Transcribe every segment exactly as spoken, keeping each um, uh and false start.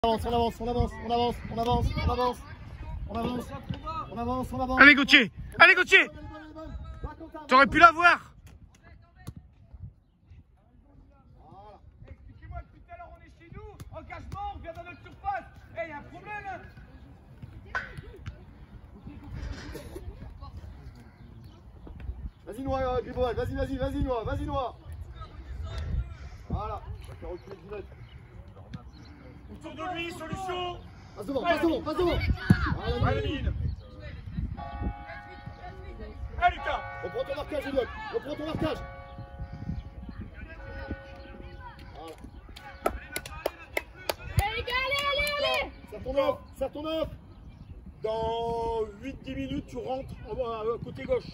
On avance, on avance, on avance, on avance, on avance, on avance, on avance, on avance, on avance. Allez Gauthier, allez Gauthier, tu aurais pu l'avoir. Expliquez-moi, depuis tout à l'heure on est chez nous, engagement, on vient dans notre surface. Eh, y a un problème hein. Vas-y Noah, Gribois, vas-y, vas-y, vas-y Noah, vas-y Noah. Voilà, ça fait reculer dix mètres. Autour de lui, solution. Passe devant, passe devant, passe devant. Allez, Mine. Allez, Lucas. Reprends ton marquage, Elliot. Reprends ton marquage. Voilà. Allez les gars, allez, allez, allez. Serre ton œuf, serre ton œuf. Dans huit dix minutes, tu rentres à côté gauche.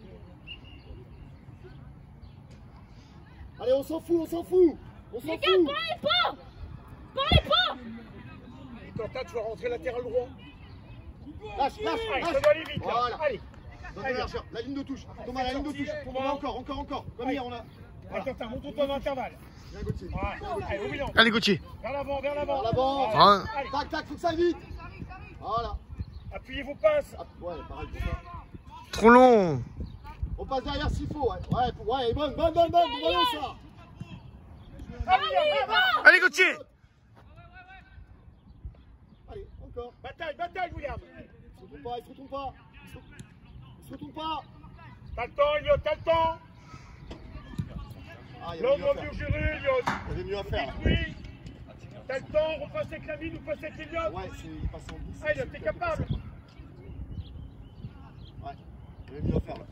Allez, on s'en fout, on s'en fout. On s'en Les fout. gars, parlez pas. Parlez pas. Et Quentin, tu vas rentrer latéral droit. Lâche, lâche, Allez, ça lâche. doit aller vite. Là. Voilà. Allez. Donne la largeur, la ligne de touche. Thomas, la ligne de touche. Thomas, encore, encore, encore. Comme hier, on a. Allez, Quentin, monte-toi dans l'intervalle. Viens, Gauthier. Voilà. Allez, au bilan. Allez Gauthier. Vers l'avant, vers l'avant. Vers l'avant. Ah. Allez. Tac, tac, faut que ça aille vite. Voilà. Appuyez vos passes. Ah, ouais, pareil pour ça. Trop long. On passe derrière s'il faut. Ouais, ouais, pour- ouais, bonne, bonne, bonne, bonne. Bon ballon, ça. Allez, William, Allez Gauthier. Allez, encore. bataille, bataille, William. Il se retourne pas, il se retourne pas. Il se, il se retourne pas. T'as le temps, Elliot, t'as le temps. Ah, il y avait L'homme mieux à va faire. mieux gérer, Elliot. Il y avait mieux à faire. Oui. T'as le temps, repasse avec la mine ou passe avec Elliot. Ouais, c'est, il passe en dix. Ah, Elliot, t'es capable. Ouais, il y avait mieux à faire là.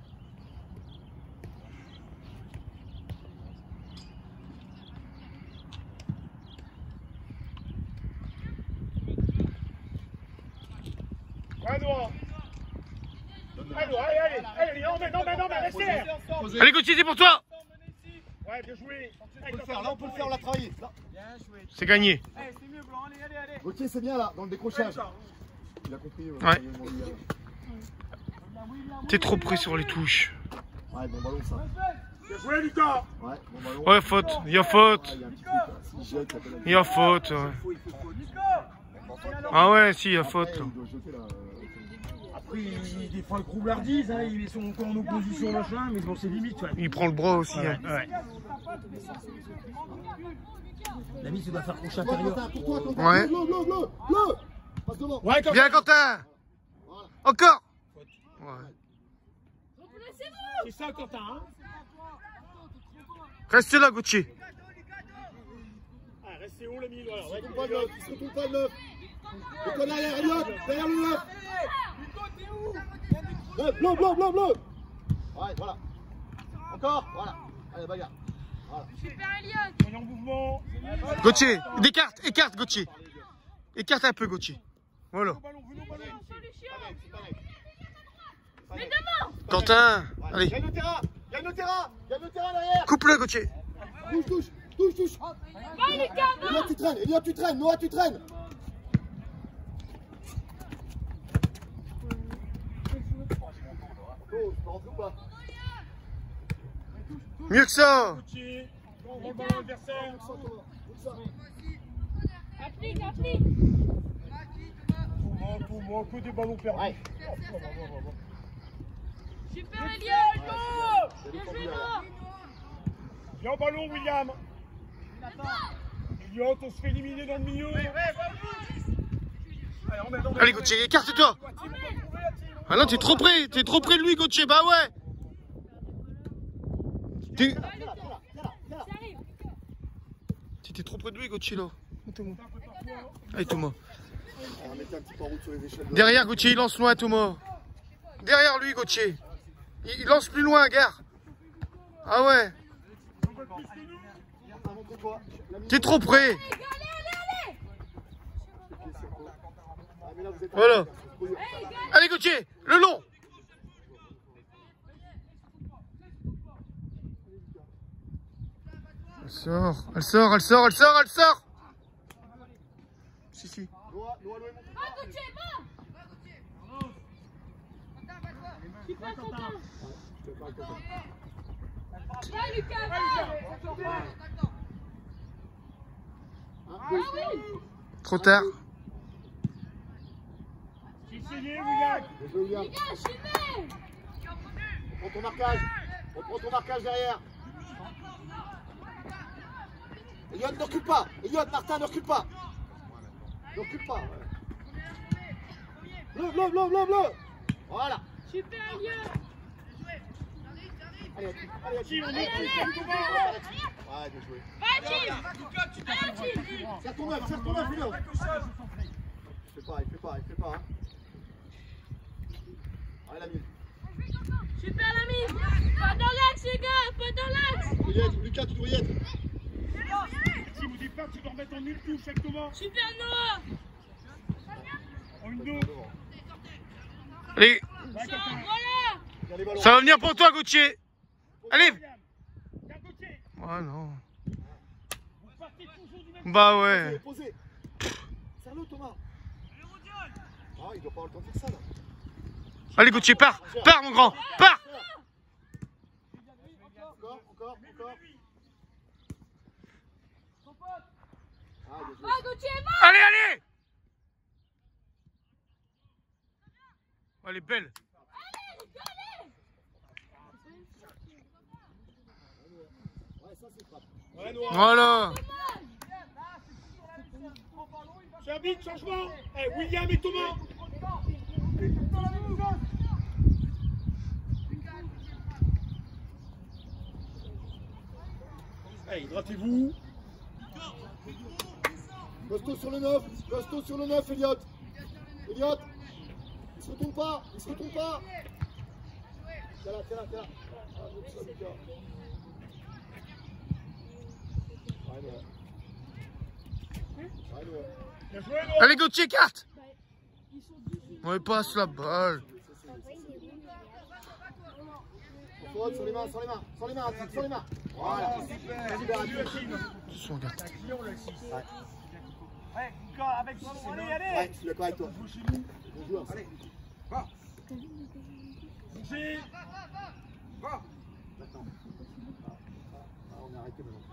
Ouais, Noah. Allez, allez, allez, allez, non, mais non, mais non, mais restez. Allez Gauthier, c'est pour toi. Ouais, bien joué. On peut le faire, là on peut le faire, on l'a travaillé. Là. C'est gagné. Allez, c'est mieux, Blanc, allez, allez, allez. Gauthier, c'est bien là, dans le décrochage. Il a compris. Ouais. T'es trop pris sur les touches. Ouais, bon ballon ça. Bien joué, Lucas. Ouais, bon ballon. Ouais, faute. Il y a faute. Ah, il y a un petit truc là. S'il jette, il appelle la- Il y a faute. Ouais. Ah ouais, si, il y a faute. Là. Il doit jeter là. Après, il défend le croublardise, hein, ils sont encore en opposition, machin, mais bon, c'est limite, ouais. Il prend le bras aussi. Hein. Ouais. La mise, il doit faire couche Toi, intérieure. Quentin, pour toi, Quentin. Ouais. Bleu, bleu, bleu, bleu. Passe devant. Ouais, quand Viens Quentin. Encore. Ouais. c'est ça, Quentin, hein. Reste là Gauthier. Ah, restez haut, le milieu, alors. Il se retourne pas le neuf, il se retourne pas le neuf. Et toi derrière, Elliot, derrière le neuf. Bleu, bleu, bleu, bleu, bleu. Ouais, voilà. Encore, voilà. Allez, bagarre. Voilà. Super Elliot. On est en mouvement. Gauthier, écarte, écarte Gauthier. Écarte un peu Gauthier. Voilà. Ballon, venons, ballon. C'est pareil. Mais devant. Quentin, Ouais. allez. Gagne le terrain, gagne le terrain, gagne le terrain derrière. Coupe-le Gauthier. Touche, touche, touche, touche. Va Lucas, va. Elliot, tu traînes, Elliot, tu traînes, Noah, tu traînes. Oh, je peux rentrer ou pas? Mieux que ça. Gauthier. On rend le ballon à l'adversaire. Applique, applique. Tout moi, tout moi, que des ballons perdus. Ouais. Oh, oh, oh, oh, oh. Super Elliot. Bien joué Noah. Viens au ballon, William. Elliot, on se fait éliminer dans le milieu. Allez, on met, on met. Allez Gauthier, écarte-toi. Ah non, t'es trop près, t'es trop près de lui Gauthier, bah ouais. T'es Viens là, viens là, viens là, viens là. Ça arrive. t'es trop près de lui Gauthier là. Allez Thomas. On va mettre un petit peu en route sur les échelles. de- Derrière Gauthier, il lance loin Thomas. Derrière lui Gauthier. Il, il lance plus loin, gare. Ah ouais. Quentin, montre-toi. La mise- T'es trop près. Allez, allez, allez. Ah, mais là, vous êtes- Voilà. Allez les gars. Allez Gauthier, le long. Elle sort, elle sort, elle sort, elle sort, elle sort. Si, si. Noah, Noah, Noah, montre. Va Gauthier, va. Super Quentin. Va Lucas, va. Hein, Ah oui. Trop tard. Essayez, William. Bien joué, William. Les gars, filmez. On prend ton marquage. On prend ton marquage derrière. Elliot, ne recule pas. Elliot, Martin, ne recule pas. Ne recule pas. Ouais. Bleu, bleu, bleu, bleu, bleu. Voilà. Super, Elliot. Allez, allez, Allez, on allez, est allez, allez, ouais, bien joué. Va, Jim. Allez, Jim. Serre ton neuf, serre ton neuf, Elliot. Il fait pas, il fait pas, il fait pas. Hein. Allez, la mine. Super, l'ami. Pas dans l'axe, les gars. Pas dans l'axe. Ouillette, Lucas, tu dois y être. Si vous dites pas que tu dois remettre en une touche, exactement. Super, Noah. En une deux. Allez, Ouais, Ça, Quentin. voilà. Viens les ballons. ça va venir pour toi, Gauthier. Allez. William. D'un côté. Oh non. Vous partez toujours du même. Bah ouais. Posez, posez. Serre-le, Thomas. Ah, il doit pas avoir le temps de faire ça, là. Allez, Gauthier, pars. Pars, mon grand. Pars. Encore, encore, encore. Ah, bien joué. Va, Gauthier, va. Allez, allez. Elle est belle. Ouais, ça, c'est frappe. Ouais, Noah. Voilà. C'est un big changement. Eh, William et Thomas. Eh, hydratez-vous. Costaud sur le neuf. Costaud sur le neuf, Elliot. Elliot. Il se retourne pas. Il se retourne pas. Tiens là, tiens là, tiens là. Ah, donc ça, Lucas. Ouais, Noah. Ouais, Noah. Bien joué, Noah. Allez, Gauthier, carte. Ouais, passe la balle. Faute sur les mains, sur les mains, sur les mains, sur les mains. Voilà. Vas-y, Bérac. Attention, regarde. Ouais. Ouais, Lucas, avec son allez, allez. Ouais, je suis d'accord avec toi. Bon joueur. Allez. Bougez. Maintenant. Ah, on a arrêté maintenant.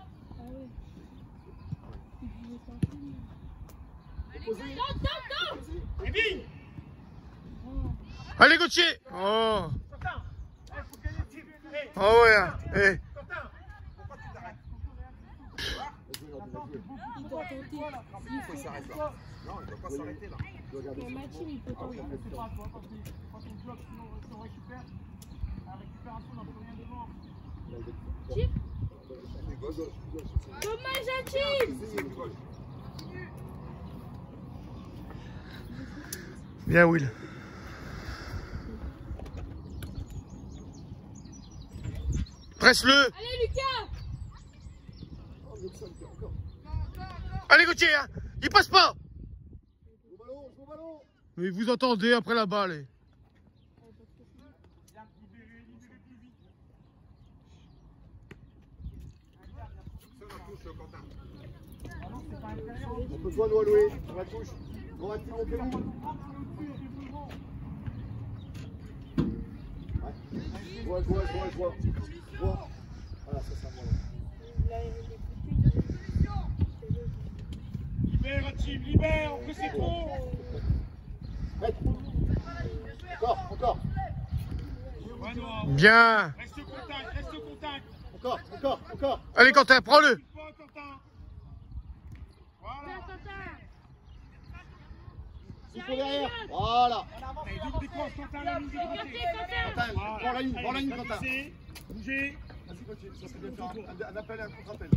Opposé. Tente, tente, tente. Et bing. Allez, Gauthier. Oh. Quentin. Eh, faut gagner le tir. Eh, Oh ouais. Eh. Quentin. Pourquoi tu t'arrêtes? Vas-y, Jordi, vas-y. Il doit tenter. Il faut s'arrêter là. Non, il ne doit pas s'arrêter là. Tu dois garder Dans ça. ma team, il peut tenter. Quand on bloque, si on récupère, la récupération n'en peut rien devant. Chip. Les gauches. Dommage à Chip. C'est les gauches. Bien, Will. Presse-le. Allez, Lucas. Oh, mieux que ça, Lucas, encore. Allez, Gauthier. Hein. Il passe pas. Joue au ballon, joue au ballon. Mais vous entendez après la balle. Eh. Ça la touche, Quentin. On peut toi, Noah Loué, sur la touche. Grand actif, montez-vous. Ouais. Je vois, je vois, je vois, je vois. Je vois. Voilà, ça, c'est un bon. Libère, Tim, libère, on peut c'est trop. Mec. Encore, encore. Ouais, Noah. Bien. Reste contact, reste contact. Encore, encore, encore. Allez, Quentin, prends-le. Pas, Quentin. Voilà. Il faut derrière. Voilà. Et donc, décroche, Quentin, la ligne de côté. Quentin, prends la ligne, prends la ligne, Allez, Quentin. bougez, bougez. Vas-y, continue. Ça serait bien de faire un, un appel et un contre-appel.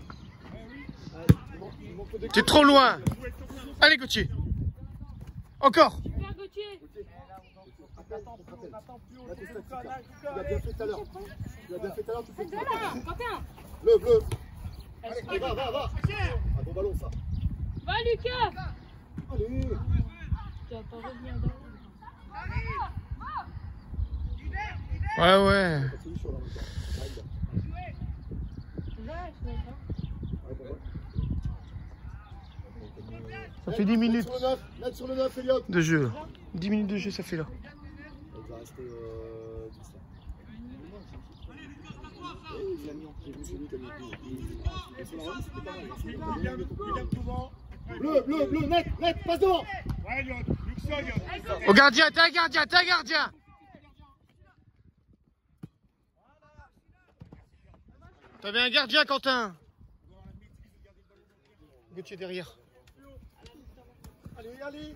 T'es trop loin. Allez, Gauthier. Encore. Super, Gauthier. Appel, contre-appel. Là, t'es statique, là. Tu l'as bien fait tout à l'heure. Tu l'as bien fait tout à l'heure, tu fais le contre-appel. Quentin. Bleu, bleu. Allez, va, va, va. Un bon ballon, ça. Va, Lucas. Allez. Tu vas pas revenir dans. Ouais, ouais. Pas de solution, là, en même temps. Arrive, là. Ouais, je vais pas. Ouais, bon, ouais. Ça fait dix minutes Sur le neuf, mec sur le neuf, Elliot. de jeu. dix minutes de jeu, ça fait là. Il va rester euh, dix là. Oui, il a mis en j'ai vu celui qui a mis en plus. Et sur la remise, c'était pas mal. William, William, Thomas. Bleu, bleu, bleu, net, net, passe devant. Ouais, Lyon, Luxon, Lyon. Au gardien, t'es un gardien, t'es un gardien. T'avais un gardien, Quentin. Gauthier derrière. Allez, allez.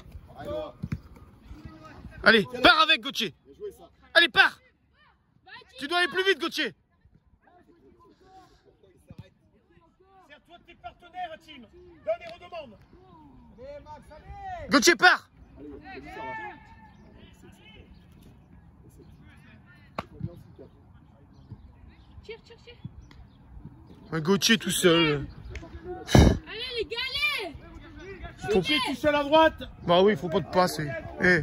Allez, pars avec Gauthier. Bien joué, ça. Allez, pars. Tu dois aller plus vite, Gauthier. C'est à toi de tes partenaires, Tim. Donne et redemande. Gauthier, pars. Allez, allez, ça va. Tire, tire, tire. Un Gauthier tout seul. Allez, les gars, allez. Faut... Gauthier tout seul à droite. Bah oui, faut pas te passer. Eh.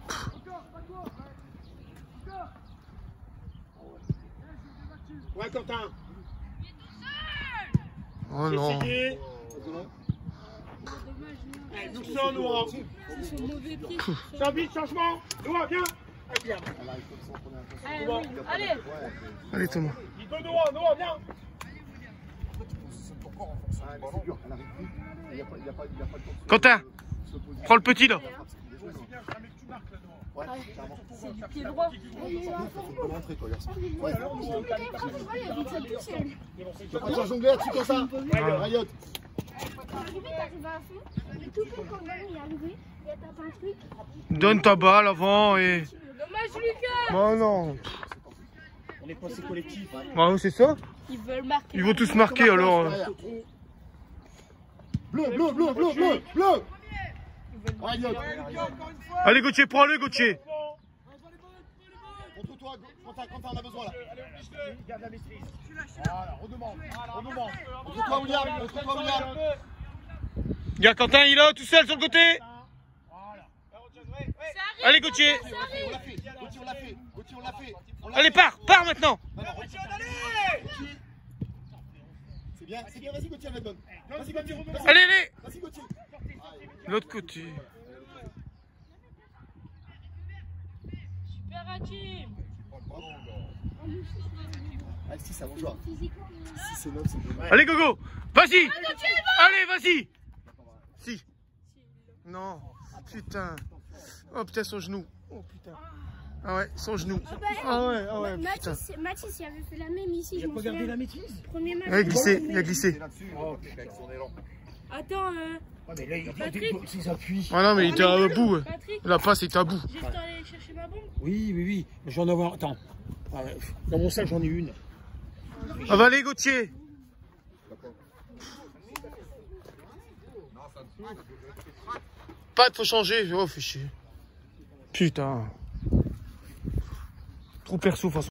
Ouais, Quentin. Oh non. Essayez. Eh, Luxon, Noah. C'est son mauvais pied. Champis, changement. Noah, viens. Eh bien. Allez, oui. Allez. Allez, Thomas. Dis toi, Noah, Noah, viens. C'est dur, elle arrive vite. Il n'y a pas il y a pas- il y a pas de temps de se- Quentin, se poser. prends le petit là. Ouais, clairement. C'est du pied droit. Faut pas rentrer, toi, garçon. Ouais, Il tu vas pas te faire jongler là-dessus comme ça. Riot. Donne ta balle avant et. Dommage, Lucas. Bah non. On est passé collectif. Bah oui, c'est ça. Ils veulent marquer. Ils vont tous marquer alors. Bleu, bleu, bleu, bleu, bleu, bleu. Riot. Allez, Gauthier, prends-le, Gauthier. Contre toi, Quentin, Quentin, on a besoin là. Garde la maîtrise. Voilà, redemande. Redemande. Contre toi, William, contre toi, William. Regarde, Quentin, il est là, tout seul sur le côté. Voilà. Allez, Gauthier. On l'a fait, Gauthier, on l'a fait. Gauthier, on l'a fait. On l'a Allez, fait. pars, pars maintenant. Non, non, Gauthier. Gauthier. C'est bien, c'est bien, vas-y Gauthier, elle donne. Vas-y Gauthier, vas-y. Allez, allez. Vas-y Gauthier. L'autre côté. Super Hakim. Ah, si, ça va jouer. Si c'est neuf, c'est bon. Allez, Gogo. Vas-y. Allez, vas-y. Si. Non. Putain. Oh putain, son genou. Oh putain. Ah ouais, son genou. Ah ouais, ah ouais, putain. Mathis, Mathis, il avait fait la même ici. Il a pas gardé la maîtrise. Premier match. Il a glissé, il a glissé. Oh, avec son élan. Attends, euh, Ouais, mais là, il Patrick. il- ses appuis. Ah non, mais il était à bout. Patrick, La passe est à bout. j'ai le temps d'aller chercher ma bombe. Oui, oui, oui. Je vais en avoir. Attends. Ah, ouais. Dans mon sac, j'en ai une. Ah bah allez, Gauthier. Pas de faut changer. Oh, fais chier. Putain. Trop perso face.